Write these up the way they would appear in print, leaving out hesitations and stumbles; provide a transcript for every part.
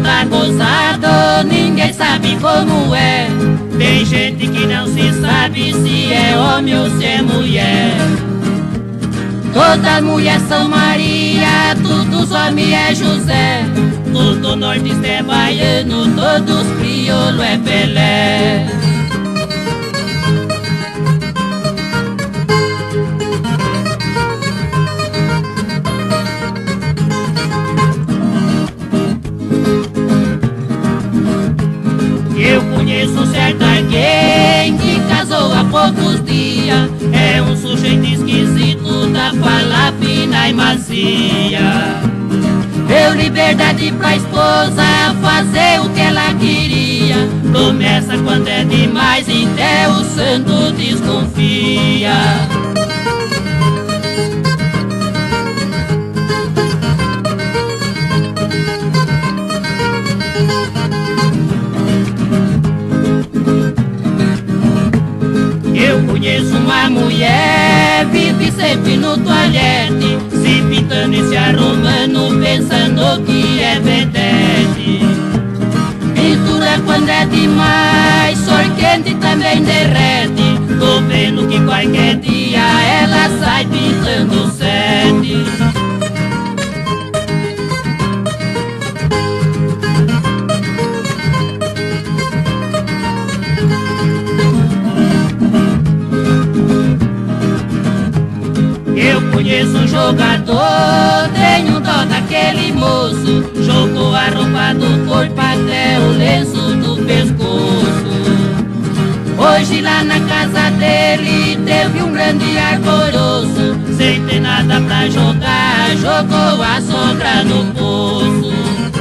tá gozado, ninguém sabe como é. Tem gente que não se sabe se é homem ou se é mulher. Todas mulheres são Maria, todos homens é José. Todo nordeste é baiano, todos crioulo é Pelé. Eu conheço certo alguém que casou há poucos dias. É um sujeito esquisito da fala fina e macia. Deu liberdade pra esposa fazer o que ela queria. Promessa quando é demais, até o santo desconfia. Eu conheço uma mulher, vive sempre no toalete, se pintando e se arrumando, pensando que é vedete. Pintura quando é demais, sor quente também derrete. Tô vendo que qualquer dia ela sai pintando sete. Eu conheço um jogador, tenho dó daquele moço. Jogou a roupa do corpo até o lenço do pescoço. Hoje lá na casa dele teve um grande alvoroço. Sem ter nada pra jogar, jogou a sogra no poço.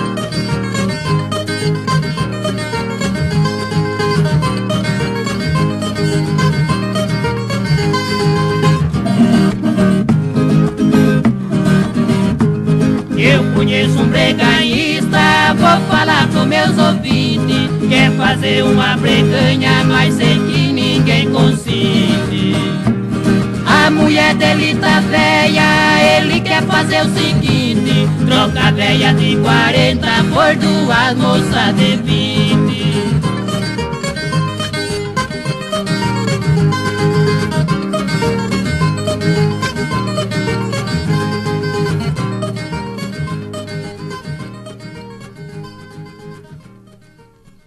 Eu conheço um breganhista, vou falar com meus ouvintes. Quer fazer uma breganha, mas sei que ninguém consente. A mulher dele tá velha, ele quer fazer o seguinte: troca a velha de 40 por duas moças de 20.